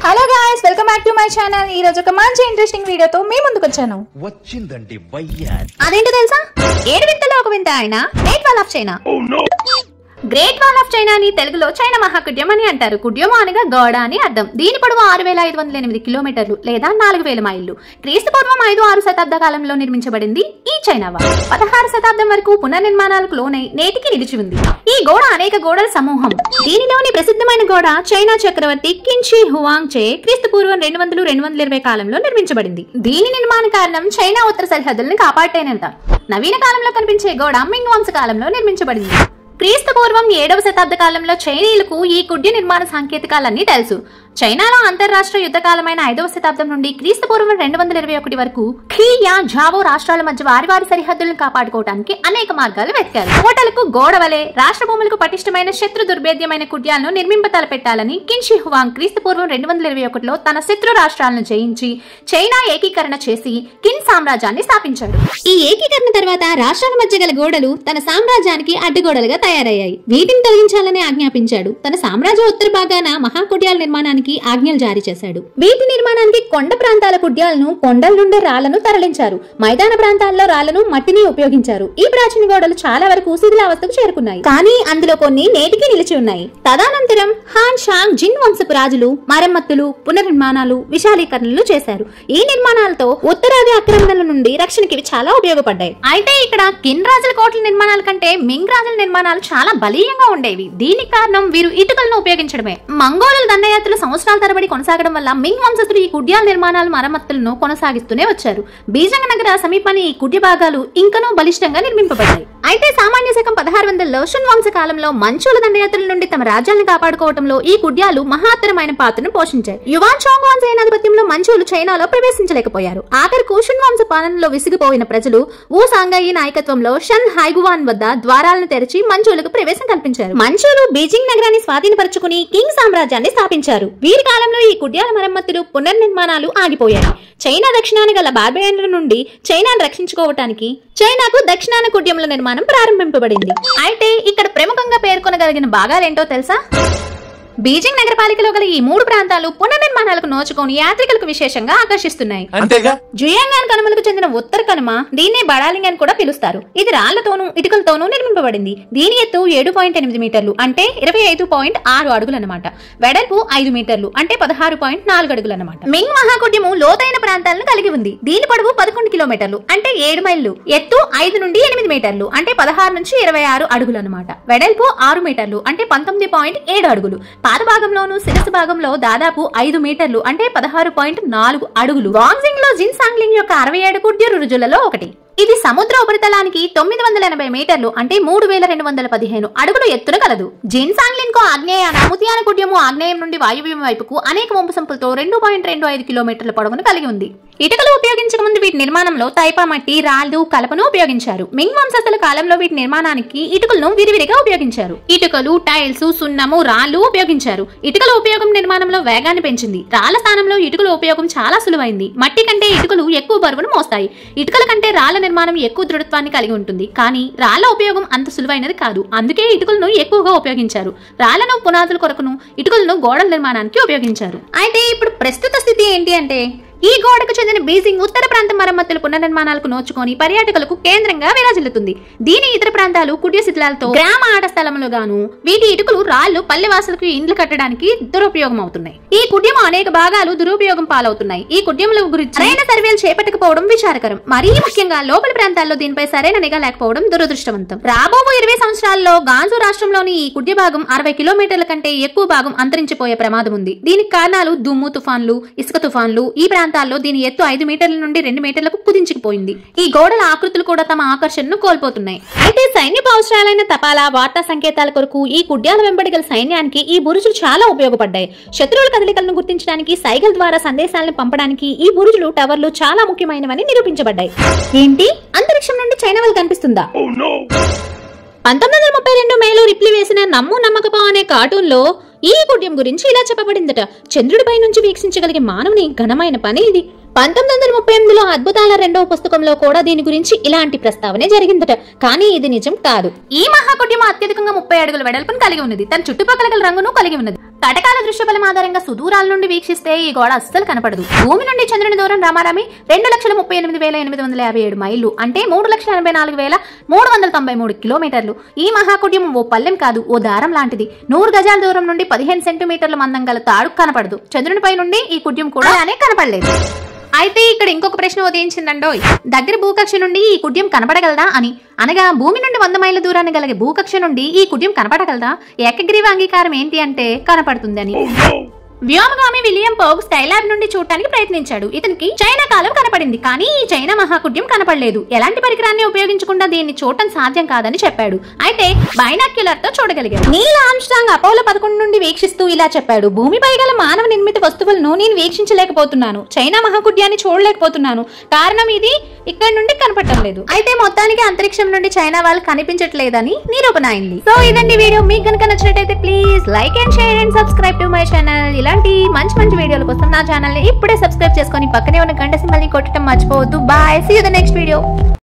Hello guys, welcome back to my channel. ఈ రోజు ఒక మంచి ఇంట్రెస్టింగ్ వీడియోతో మీ ముందుకు వచ్చాను. వచ్చిందండి వయ్యారి. అదేంటో తెలుసా? 7 వింతల్లో ఒక వింత ఆయన Great Wall of China. Great Wall of China అని తెలుగులో చైనా మహాకుడ్యం అని అంటారు. కుడ్యము అనగా గోడ అని అర్థం. దీని పొడవు 6508 కిలోమీటర్లు లేదా 4000 మైళ్ళు. క్రీస్తు పూర్వం 5-6 శతాబ్ద కాలంలో నిర్మించబడింది ఈ చైనా వాల్. 16వ శతాబ్దం వరకు పునర్నిర్మాణాలకు లోనై నేటికి నిలిచి ఉంది. ఈ గోడ అనేక గోడల సమూహం. దీనిలోని ప్రసిద్ధమైన గోడ చైనా చక్రవర్తి కిన్ షీ హువాంగ్ చే క్రీస్తు పూర్వం 200-220 కాలంలో నిర్మించబడింది. దీని నిర్మాణ కారణం చైనా ఉత్తర సరిహద్దులను కాపాడేనంట. నవీన కాలంలో కనిపించే గోడ మింగ్ వంశ కాలంలో నిర్మించబడింది. క్రీస్తు పూర్వం 7వ శతాబ్ద కాలంలో చైనీయులకు ఈ కుడ్య నిర్మాణ సాంకేతికాలన్నీ తెలుసు. చైనాలో అంతర్రాష్ట్ర యుద్ధకాలమైన 5వ శతాబ్దం నుండి క్రీస్తు పూర్వం 221 వరకు ఖియా జావో రాష్ట్రాల మధ్య వారి సరిహద్దులను కాపాడుకోవడానికి అనేక మార్గాలు వెతికారు. కోటలకు గోడ వలె రాష్ట్ర భూములకు పటిష్టమైన శత్రు దుర్భేద్యమైన కుడ్యాలను నిర్మింప తలపెట్టాలని కిన్ షీ హువాంగ్ క్రీస్తు పూర్వం 221లో తన శత్రు రాష్ట్రాలను జయించి చైనా ఏకీకరణ చేసి కిన్ సామ్రాజ్యాన్ని స్థాపించాడు. ఈ ఏకీకరణ తర్వాత రాష్ట్రాల మధ్య గల గోడలు తన సామ్రాజ్యానికి అడ్డుగోడలుగా తయారయ్యాయి. వీటిని తొలగించాలని ఆజ్ఞాపించాడు. తన సామ్రాజ్య ఉత్తర భాగాన మహాకుడ్యాల నిర్మాణానికి ఆజ్ఞలు జారీ చేశాడు. వీటి నిర్మాణానికి కొండ ప్రాంతాల కుడ్యాలను కొండల నుండి రాళ్లను తరలించారు. మైదాన ప్రాంతాల్లో రాళ్లను మట్టిని ఉపయోగించారు. ఈ ప్రాచీన గోడలు చాలా వరకు శిథిలావస్థకు చేరుకున్నాయి, కానీ అందులో కొన్ని నేటికి నిలిచి ఉన్నాయి. తదనంతరం హాన్ షాంగ్ జిన్ వంశపు రాజులు మరమ్మతులు, పునర్నిర్మాణాలు, విశాలీకరణలు చేశారు. ఈ నిర్మాణాలతో ఉత్తరాది ఆక్రమణల నుండి రక్షణకి చాలా ఉపయోగపడ్డాయి. అయితే ఇక్కడ కిన్ రాజుల కోటల నిర్మాణాల కంటే మింగ్ రాజుల నిర్మాణాలు చాలా బలీయంగా ఉండేవి. దీనికి కారణం వీరు ఇటుకలను ఉపయోగించడమే. మంగోలుల దండయాత్రలు సంవత్సరాల తరబడి కొనసాగడం వల్ల మింగ్ వంశస్థులు ఈ కుడ్యాల నిర్మాణాలు మరమ్మతులను కొనసాగిస్తూనే వచ్చారు. బీజంగ్ నగర సమీపాన్ని ఈ కుడ్య భాగాలు ఇంకనూ బలిష్టంగా నిర్మింపబడ్డాయి. అయితే సామాన్య శకం 1600లో షున్ వంశ కాలంలో మంచోల దండయాత్రల నుండి తమ రాజ్యాలను కాపాడుకోవడంలో ఈ కుడ్యాలు మహత్తరమైన పాత్రను పోషించాయి. యువాన్ చాంగ్ వాన్ సేనాధిపత్యంలో మంచోలు చైనాలో ప్రవేశించలేకపోయారు. ఆఖరుకు షున్ వంశ పాలనలో విసిగిపోయిన ప్రజలు వు సాంగాయి నాయకత్వంలో షన్ హైగువాన్ వద్ద ద్వారాలను తెరిచి మంచోలకు ప్రవేశం కల్పించారు. మంచోలు బీజింగ్ నగరాన్ని స్వాధీనపరుచుకుని కింగ్ సామ్రాజ్యాన్ని స్థాపించారు. వీరి కాలంలో ఈ కుడ్యాల మరమ్మతులు, పునర్నిర్మాణాలు ఆగిపోయాయి. చైనా దక్షిణాన గల బార్బరియన్ల నుండి చైనాను రక్షించుకోవటానికి చైనాకు దక్షిణాన కుడ్యముల నిర్మాణం ప్రారంభింపబడింది. అయితే ఇక్కడ ప్రముఖంగా పేర్కొనగలిగిన భాగాలేంటో తెలుసా? బీజింగ్ నగరపాలికలో గల ఈ 3 ప్రాంతాలు పునర్నిర్మాణాలకు నోచుకొని యాత్రికులకు విశేషంగా ఆకర్షిస్తున్నాయి. జుయాంగాన్ కనుమలకు చెందిన ఉత్తర కనుమ, దీన్ని బడాలింగ్ అని కూడా పిలుస్తారు. ఇది రాళ్లతోనూ ఇటుకలతోనూ నిర్మింపబడింది. దీని ఎత్తు 7.8 మీటర్లు అంటే 25.6 అడుగులు అన్నమాట. వెడల్పు 5 మీటర్లు అంటే 16.4 అడుగులు అన్నమాట. మింగ్ మహాకుడ్యము లోతైన ప్రాంతాలను కలిగి ఉంది. దీని పొడవు 11 కిలోమీటర్లు అంటే 7 మైళ్ళు. ఎత్తు 5 నుండి 8 మీటర్లు అంటే 16 నుంచి 26 అడుగులు అన్నమాట. వెడల్పు 6 మీటర్లు అంటే 19.7 అడుగులు. పాద భాగంలోను శిరస్సు భాగంలో దాదాపు 5 మీటర్లు అంటే 16.4 అడుగులు. వాంగ్జింగ్ లో జిన్ సాంగ్లింగ్ యొక్క 67 కుడ్య రుజులలో ఒకటి. ఇది సముద్ర ఉపరితలానికి 980 మీటర్లు అంటే 3215 అడుగులు ఎత్తున కలదు. జిన్ సాంగ్లిన్ కు ఆగ్నేయాన ముతియాన కుడ్యము ఆగ్నేయం నుండి వాయువ్యం వైపుకు అనేక వంపు సంపులతో 2.25 కిలోమీటర్ల పొడవును కలిగి ఉంది. ఇటుకలు ఉపయోగించక ముందు వీటి నిర్మాణంలో తైపా మట్టి, రాళ్లు, కలపను ఉపయోగించారు. మింగ్ వంశస్థుల కాలంలో వీటి నిర్మాణానికి ఇటుకలను విరివిరిగా ఉపయోగించారు. ఇటుకలు, టైల్స్, సున్నము, రాళ్లు ఉపయోగించారు. ఇటుకల ఉపయోగం నిర్మాణంలో వేగాన్ని పెంచింది. రాళ్ల స్థానంలో ఇటుకల ఉపయోగం చాలా సులువైంది. మట్టి కంటే ఇటుకలు ఎక్కువ బరువును మోస్తాయి. ఇటుకల కంటే రాళ్ల నిర్మాణం ఎక్కువ దృఢత్వాన్ని కలిగి ఉంటుంది. కానీ రాళ్ల ఉపయోగం అంత సులువైనది కాదు. అందుకే ఇటుకలను ఎక్కువగా ఉపయోగించారు. రాళ్లను పునాదుల కొరకును, ఇటుకలను గోడల నిర్మాణానికి ఉపయోగించారు. అయితే ఇప్పుడు ప్రస్తుత స్థితి ఏంటి అంటే, ఈ గోడకు చెందిన బీజింగ్ ఉత్తర ప్రాంత మరమ్మతుల పునర్నిర్మాణాలకు నోచుకొని పర్యాటకులకు కేంద్రంగా విరాజిల్లుతుంది. దీని ఇతర ప్రాంతాలు కుడ్య శిథిలాలతో గ్రామ ఆట స్థలములుగాను, వీటి ఇటుకలు, రాళ్లు పల్లెవాసులకు ఇండ్లు కట్టడానికి దురుపయోగం అవుతున్నాయి. ఈ కుడ్యము అనేక భాగాలు దురుపయోగం పాలవుతున్నాయి. ఈ కుడ్యముల గురించి సరైన సర్వేలు చేపట్టకపోవడం విచారకరం. మరీ ముఖ్యంగా లోపలి ప్రాంతాల్లో దీనిపై సరైన నిఘా లేకపోవడం దురదృష్టవంతం. రాబో 20 సంవత్సరాల్లో గాంజు రాష్ట్రంలోని ఈ కుడ్య భాగం 60 కిలోమీటర్ల కంటే ఎక్కువ భాగం అంతరించిపోయే ప్రమాదం ఉంది. దీనికి కారణాలు దుమ్ము తుఫాన్లు, ఇసుక తుఫాన్లు. ఈ ప్రాంతాల్లో దీని ఎత్తు 5 మీటర్ల నుండి 2 మీటర్లకు కుదించుకుపోయింది. ఈ గోడల ఆకృతులు కూడా తమ ఆకర్షణను కోల్పోతున్నాయి. అయితే సైన్యపు అవసరాలైన తపాలా, వార్తా సంకేతాల కొరకు ఈ కుడ్యాల వెంబడి గల సైన్యానికి ఈ బురుజులు చాలా ఉపయోగపడ్డాయి. శత్రువుల కదలికలను గుర్తించడానికి, సైగల్ ద్వారా సందేశాలను పంపడానికి ఈ బురుజులు, టవర్లు చాలా ముఖ్యమైనవని నిరూపించబడ్డాయి. ఏంటి, అంతరిక్షం నుండి చైనా వాళ్ళు కనిపిస్తుందా? 1932 మేలో రిప్లీ వేసిన నమ్ము నమ్మకపా అనే కార్టూన్ లో ఈ కుడ్యం గురించి ఇలా చెప్పబడిందట. చంద్రుడిపై నుంచి వీక్షించగలిగే మానవుని ఘనమైన పని ఇది. 1938లో అద్భుతాల 2వ పుస్తకంలో కూడా దీని గురించి ఇలాంటి ప్రస్తావనే జరిగిందట. కానీ ఇది నిజం కాదు. ఈ మహాకుడ్యం అత్యధికంగా 30 అడుగుల వెడల్పును కలిగి ఉన్నది. తన చుట్టుపక్కల గల రంగును కలిగి ఉన్నది. కటకాల దృశ్యబలం ఆధారంగా సుదూరాల నుండి వీక్షిస్తే ఈ గోడ అస్సలు కనపడదు. భూమి నుండి చంద్రుని దూరం రామారామి 2,38,857 మైళ్ళు, అంటే 3,84,393 కిలోమీటర్లు. ఈ మహాకుడ్యం ఓ పల్లెం కాదు, ఓ దారం లాంటిది. 100 గజాల దూరం నుండి 15 సెంటీమీటర్ల మందం గల తాడు కనపడదు. చంద్రునిపై నుండి ఈ కుడ్యం కూడా అలానే కనపడలేదు. అయితే ఇక్కడ ఇంకొక ప్రశ్న ఉదయించిందండోయ్, దగ్గర భూకక్ష నుండి ఈ కుడ్యం కనపడగలదా అని. అనగా భూమి నుండి 100 మైళ్ళ దూరాన్ని గల భూకక్ష నుండి ఈ కుడ్యం కనపడగలదా? ఏకగ్రీవ అంగీకారం ఏంటి అంటే కనపడుతుందని. వ్యోమగామి విలియం పోగ్ స్కైలాబ్ నుండి చూడటానికి ప్రయత్నించాడు. ఇతనికి చైనా కాలం కనపడింది, కానీ ఈ చైనా మహాకుడ్యం కనపడలేదు. ఎలాంటి పరికరాన్ని ఉపయోగించకుండా దీన్ని చూడటం సాధ్యం కాదని చెప్పాడు. అయితే బైనాక్యులర్ తో చూడగలిగాడు. నీల్ ఆర్మ్స్ట్రాంగ్ అపోలో 11 నుండి వీక్షిస్తూ ఇలా చెప్పాడు, భూమిపై గల మానవ నిర్మిత వస్తువులను నేను వీక్షించలేకపోతున్నాను, చైనా మహాకుడ్యాన్ని చూడలేకపోతున్నాను. కారణం ఇది ఇక్కడ నుండి కనపడటం లేదు. అయితే మొత్తానికి అంతరిక్షం నుండి చైనా వాళ్ళు కనిపించట్లేదని నిరూపణ అయింది. సో ఇదండి వీడియో. మీకు కనుక నచ్చినట్లయితే please like and share and subscribe to my channel. ఇలాంటి మంచి మంచి వీడియోల కోసం నా ఛానల్ ని ఇప్పుడే సబ్స్క్రైబ్ చేసుకొని పక్కనే ఉన్న గంట సింబల్ ని కొట్టడం మర్చిపోవద్దు. Bye, see you the next video.